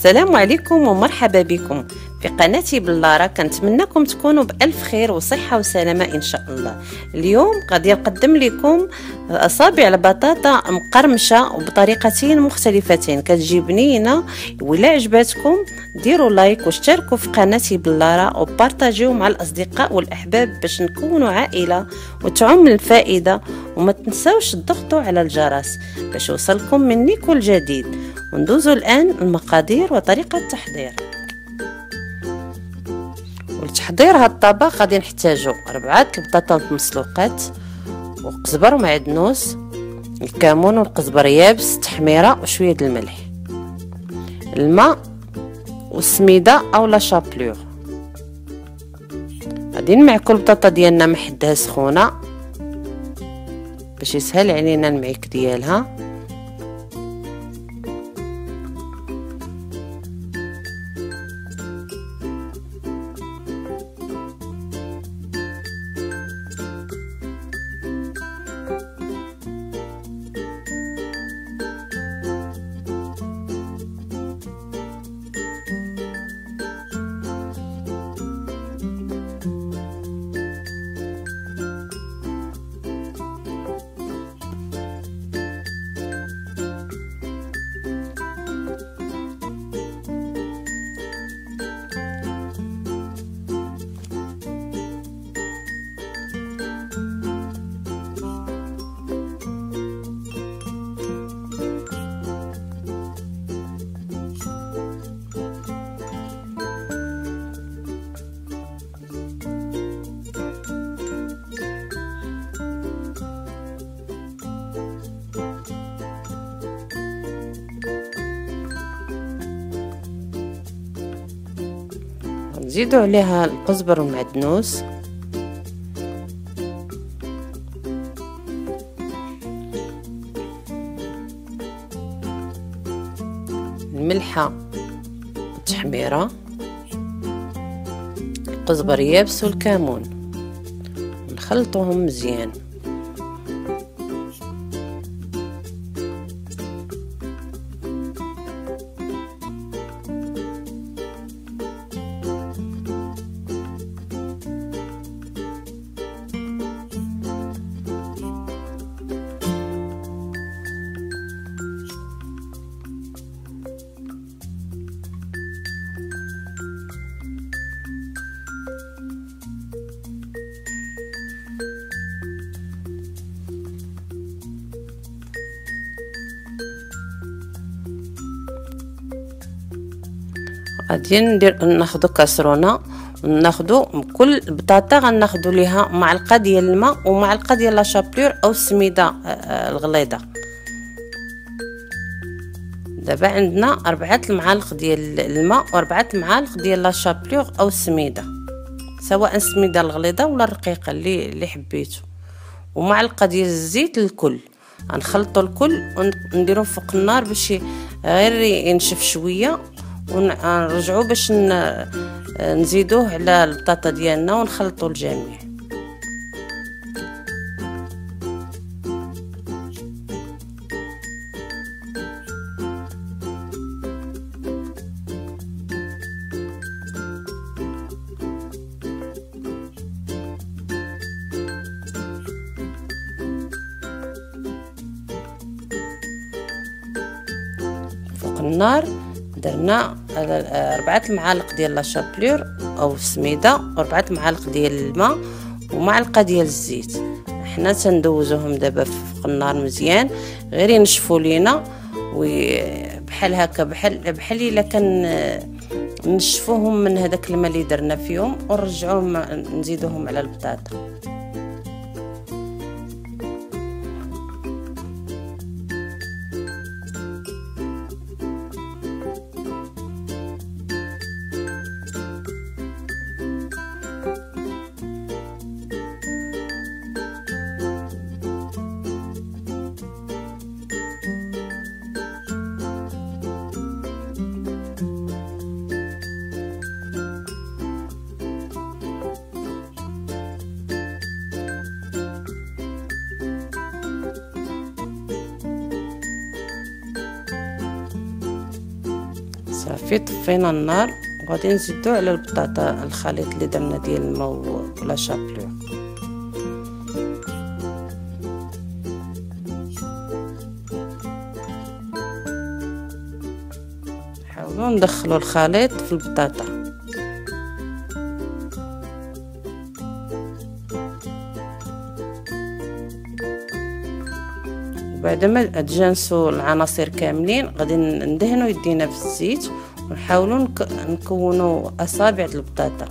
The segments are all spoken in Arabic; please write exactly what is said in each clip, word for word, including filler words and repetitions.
السلام عليكم ومرحبا بكم في قناتي بلارة. كنتمنىكم تكونوا بألف خير وصحة وسلامة إن شاء الله. اليوم غادي نقدم لكم أصابع البطاطا مقرمشة وبطريقتين مختلفتين، كتجي بنينة. ولا عجبتكم ديروا لايك واشتركوا في قناتي بلارة وبارطاجيو مع الأصدقاء والأحباب باش نكونوا عائلة وتعم الفائدة. وما تنسوش تضغطوا على الجرس باش يوصلكم مني كل جديد. وندوزوا الآن المقادير وطريقة التحضير. ولتحضير هاد الطبق غادي نحتاجو أربعة البطاطا مسلوقات وقزبر ومعدنوس، الكمون والقزبر يابس، تحميرة وشوية د الملح، الماء والسميده او لا شابلور. غادي نمعكو البطاطا ديالنا محدها سخونه باش يسهل علينا المعيك ديالها. نزيدو عليها القزبر والمعدنوس، الملحة والتحميرة، القزبر يابس والكمون، نخلطوهم مزيان. غادي ندير ناخذ كاسرونه وناخذ كل بطاطا غناخذ ليها معلقه ديال الماء ومعلقه ديال لا شابلور او السميده الغليظه. دابا عندنا أربعة المعالق ديال الماء وأربعة المعالق ديال لا شابلور او السميده، سواء السميده الغليظه ولا الرقيقه اللي اللي حبيتو، ومعلقه ديال الزيت الكل. غنخلطوا الكل ونديروه فوق النار باش غير ينشف شويه، ونرجعوا باش نزيدوه على البطاطا ديالنا ونخلطوا الجميع. فوق النار درنا أربعة المعالق ديال لا شابلور أو السميدة وأربعة معالق ديال الماء ومعلقة ديال الزيت. حنا تندوزوهم دابا فوق النار مزيان غير ينشفوا لينا، وبحال هكا بحال بحال الا كان نشفوهم من هذاك الماء اللي درنا فيهم، ونرجعوهم نزيدوهم على البطاطا. صافي طفينا النار وغادي نزيدو على البطاطا الخليط اللي درنا ديال الماء ولا شابلور. نحاولوا ندخلوا الخليط في البطاطا. بعد ما تجانسوا العناصر كاملين غادي ندهنوا يدينا في الزيت ونحاولوا نكونوا اصابع البطاطا.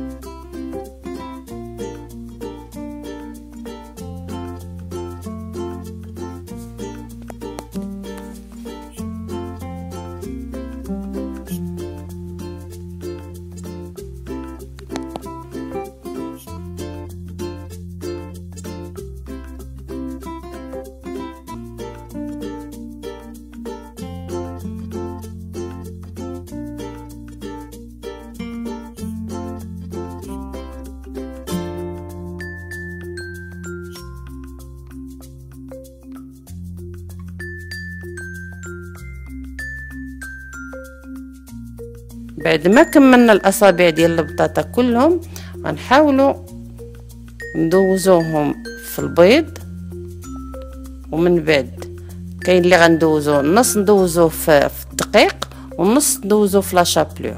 بعد ما كملنا الاصابع ديال البطاطا كلهم غنحاولوا ندوزوهم في البيض، ومن بعد كاين اللي غندوزو نص ندوزوه في الدقيق ونص ندوزوه في لا شابلور.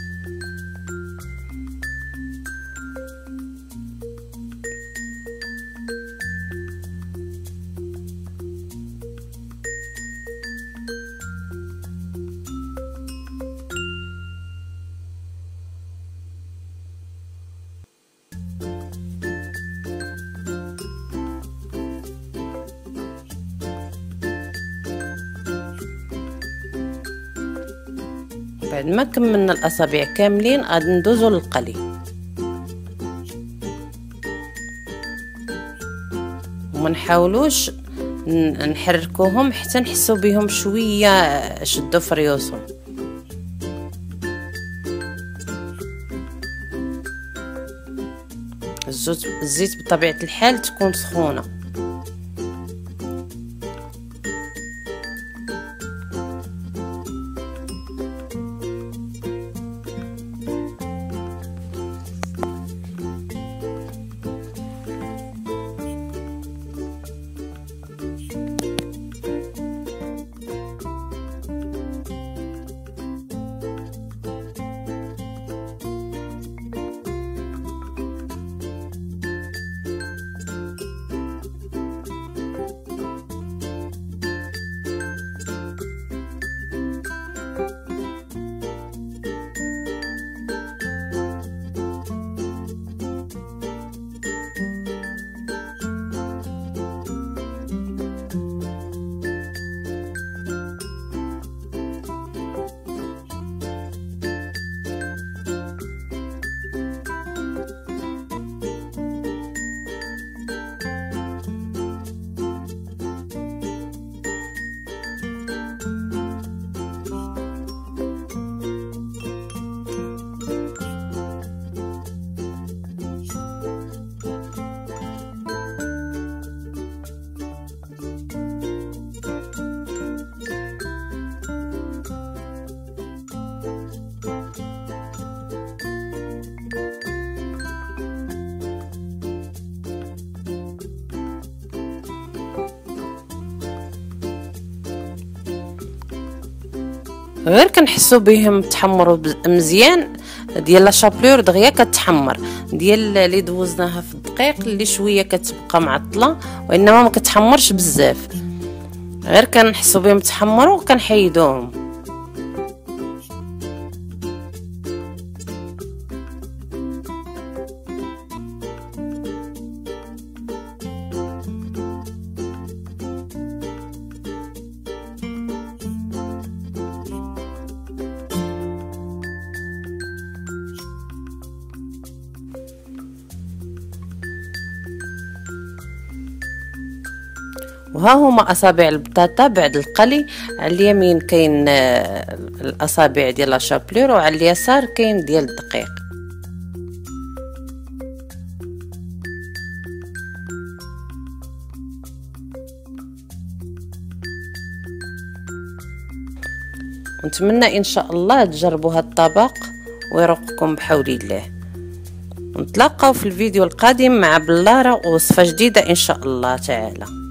بعد ما كملنا الاصابع كاملين غادي ندوزو للقلي، وما نحاولوش نحركوهم حتى نحسو بهم شويه شدوا في ريوسهم. الزيت بطبيعه الحال تكون سخونه. غير كنحسوا بهم تحمروا مزيان ديال لا شابلور دغيا كتحمر، ديال اللي دوزناها في الدقيق اللي شويه كتبقى معطله وانما ما كتحمرش بزاف. غير كنحسوا بهم تحمروا كنحيدوهم. وها هما اصابع البطاطا بعد القلي. على اليمين كاين الاصابع ديال لا شابلور وعلى اليسار كاين ديال الدقيق. ونتمنى ان شاء الله تجربوا هذا الطبق ويرقكم بحول الله. نتلاقاو في الفيديو القادم مع بلاره ووصفه جديده ان شاء الله تعالى.